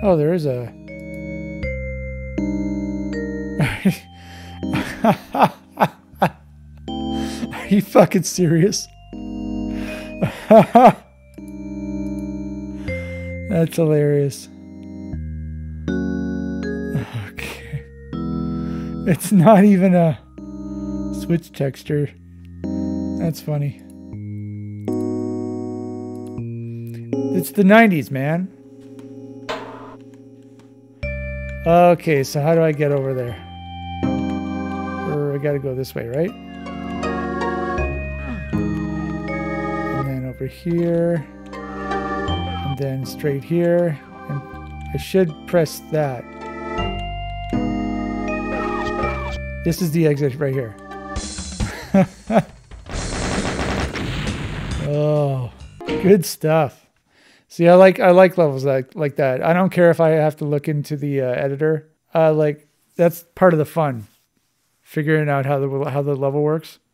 Oh, there is a... Are you fucking serious? That's hilarious. Okay. It's not even a switch texture. That's funny. It's the 90s, man. Okay, so how do I get over there? Or I gotta go this way, right? And then over here. And then straight here. And I should press that. This is the exit right here. Oh, good stuff. See, I like levels like that. I don't care if I have to look into the editor. Like that's part of the fun, figuring out how the level works.